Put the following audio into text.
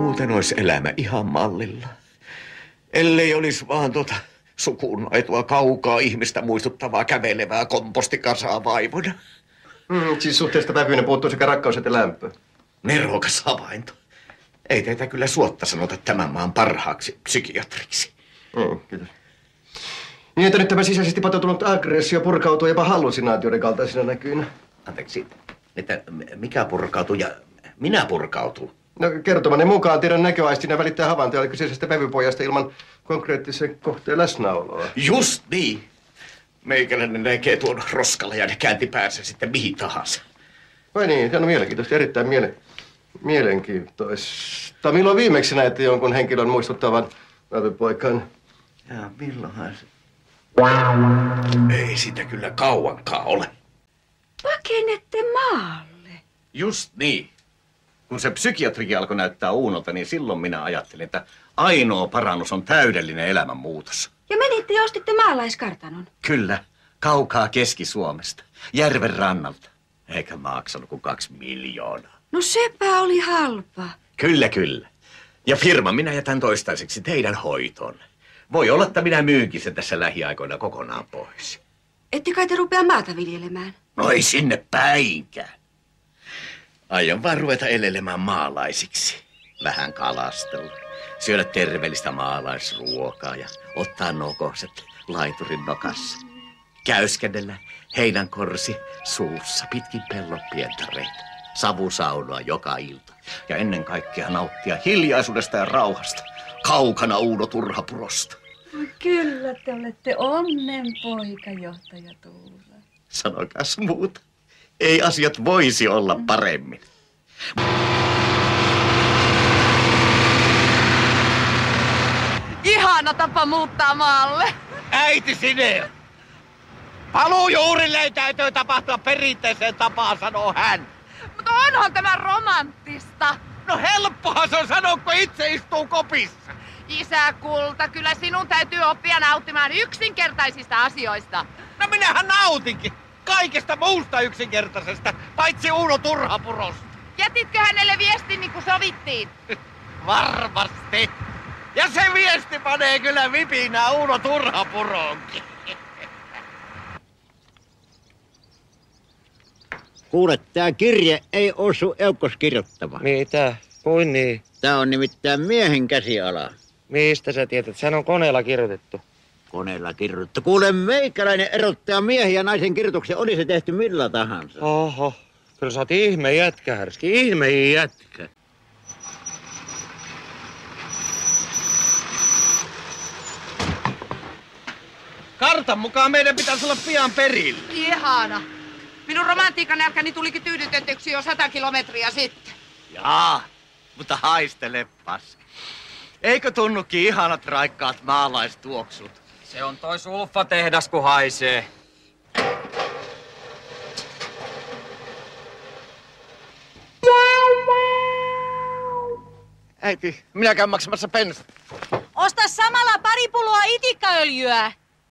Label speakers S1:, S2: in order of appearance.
S1: muuten olisi elämä ihan mallilla. Ellei olisi vaan sukunnaitua kaukaa ihmistä muistuttavaa kävelevää kompostikasaa vaivona.
S2: Siis suhteesta vävyinen puuttuu sekä rakkaus että lämpö.
S1: Nerokas havainto. Ei teitä kyllä suotta sanota tämän maan parhaaksi psykiatriksi.
S2: Kiitos. Niin, että nyt tämä sisäisesti patoutunut aggressio purkautuu jopa hallusinaatioiden kaltaisina näkyinä.
S1: Anteeksi, että mikä purkautuu ja minä purkautuu?
S2: No, kertomanne mukaan tiedän näköaistina välittää havaintoja kyseisestä vävypojasta ilman konkreettisen kohteen läsnäoloa.
S1: Just niin. Meikäläinen näkee tuon roskalajan ja käänti päänsä sitten mihin tahansa.
S2: Vai niin, se on mielenkiintoista, erittäin mielenkiintoista. Milloin viimeksi näette jonkun henkilön muistuttavan vävypoikan?
S1: Ja milloinhan se? Ei sitä kyllä kauankaan ole.
S3: Pakenette maalle.
S1: Just niin. Kun se psykiatrikin alkoi näyttää Uunolta, niin silloin minä ajattelin, että ainoa parannus on täydellinen elämänmuutos.
S3: Ja menitte ja ostitte maalaiskartanon.
S1: Kyllä, kaukaa Keski-Suomesta, järven rannalta. Eikä maksanut kuin 2 miljoonaa.
S3: No sepä oli halpa.
S1: Kyllä, kyllä. Ja firma minä jätän toistaiseksi teidän hoitoon. Voi olla, että minä myynkin sen tässä lähiaikoina kokonaan pois.
S3: Ette kai te rupea maata viljelemään?
S1: No ei sinne päinkään. Aion vaan ruveta elelemään maalaisiksi. Vähän kalastella, syödä terveellistä maalaisruokaa ja ottaa nokoset laiturin nokassa. Käyskennellä heinänkorsi suussa pitkin pellon pientareita. Savusaunoa joka ilta. Ja ennen kaikkea nauttia hiljaisuudesta ja rauhasta. Kaukana Uuno Turhapurosta.
S3: Kyllä te olette onnenpoika, johtaja Tuula.
S1: Sanokas muuta. Ei asiat voisi olla paremmin.
S4: Ihana tapa muuttaa maalle.
S5: Äiti Sineo. Paluujuurille täytyy tapahtua perinteiseen tapaan, sanoo hän.
S4: Mutta onhan tämä romanttista.
S5: No helppohan se on sanoa, kun itse istuu kopissa.
S4: Isä Kulta, kyllä sinun täytyy oppia nauttimaan yksinkertaisista asioista.
S5: No minähän nautinkin kaikesta muusta yksinkertaisesta, paitsi Uuno Turhapurosta.
S4: Jätitkö hänelle viestin niin kuin sovittiin?
S5: Varmasti. Ja se viesti panee kyllä vipinää Uuno Turhapuroonkin.
S6: Kuule, tää kirje ei oo sun Eukkos kirjoittava.
S7: Mitä? Kuin niin?
S6: Tää on nimittäin miehen käsiala.
S7: Mistä sä tiedät? Sehän on koneella kirjoitettu.
S6: Koneella kirjoitettu. Kuule, meikäläinen erottaa miehen ja naisen kirjoituksen, oli se tehty millä tahansa.
S7: Oho, kyllä sä oot ihme jätkä, Härski, ihme jätkä.
S5: Kartan mukaan meidän pitäisi olla pian perillä.
S4: Ihana. Minun romantiikan nälkäni tulikin tyydytetyksi jo 100 kilometriä sitten.
S5: Jaa, mutta haistelepas. Eikö tunnukin ihanat raikkaat maalaistuoksut?
S8: Se on toi sulfatehdas, kun haisee.
S5: Äiti, minä käyn maksamassa bensa.
S4: Osta samalla pari pulloa itikkaöljyä.